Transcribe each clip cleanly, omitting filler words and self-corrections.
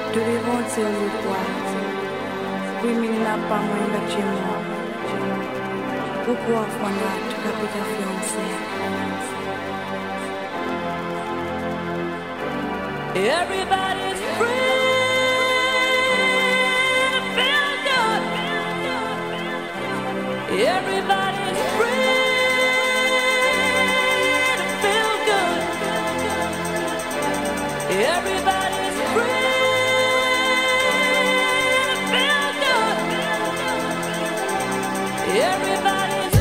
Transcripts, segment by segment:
Tulivote ulikuwa mimi ninapamwenda chimo huku wafwana tukapita fiance. Everybody's free to feel good. Everybody's free to feel good. Everybody's free to feel good. Everybody's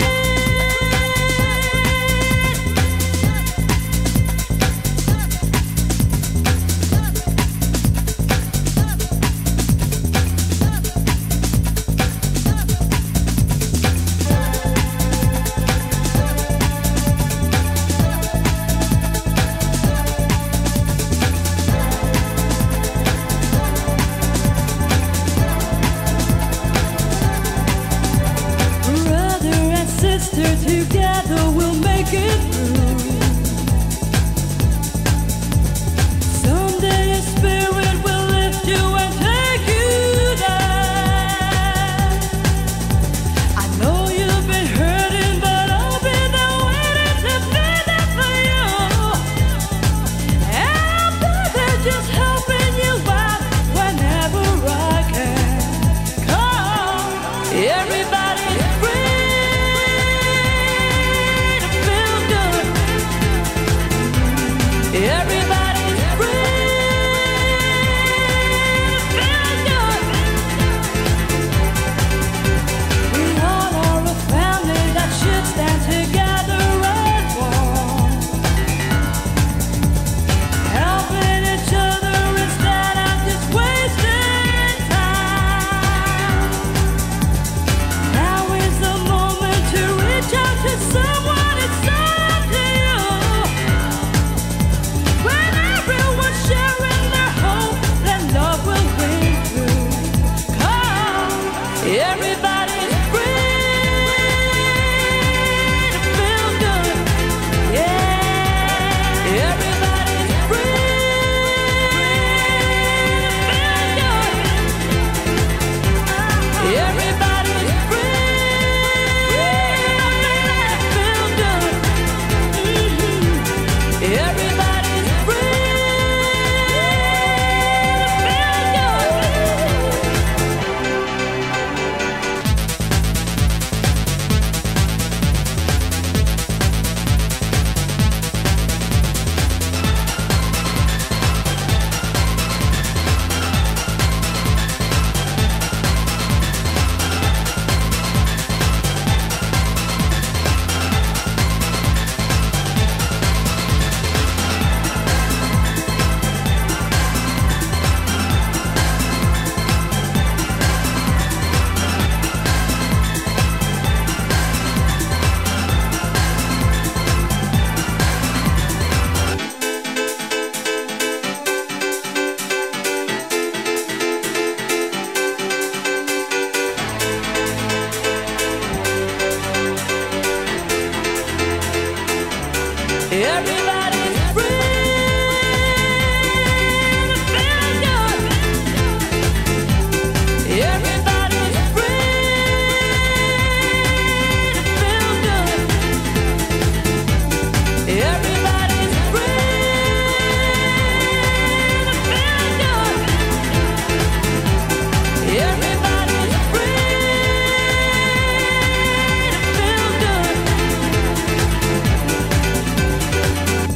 together we'll make it through. Someday a spirit will lift you and take you there. I know you've been hurting, but I'll be there waiting to be there for you. And I'll be there just helping you out whenever I can. Come, everybody's free. Everybody's free to feel good. We all are a family that should stand together as one, helping each other instead of just wasting time. Now is the moment to reach out to someone. It's up to you. When everyone's sharing their hope, then love will win through. Come, everybody's free to feel good. Yeah, everybody's free to feel good. Everybody's free to feel good. Everybody's free. Everybody's free to feel good. Everybody's free to feel good. Everybody's free to feel good. Everybody's free to feel good.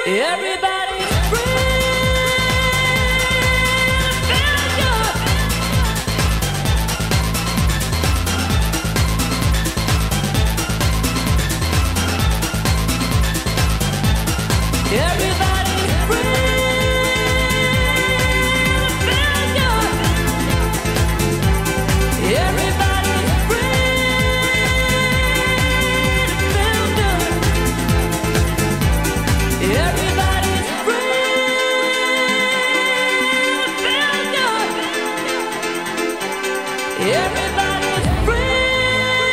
Everybody's free to feel good. Everybody's free to feel good. Everybody's free to feel good. Everybody's free to feel good. Everybody's free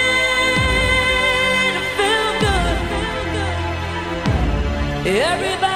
to feel good. Everybody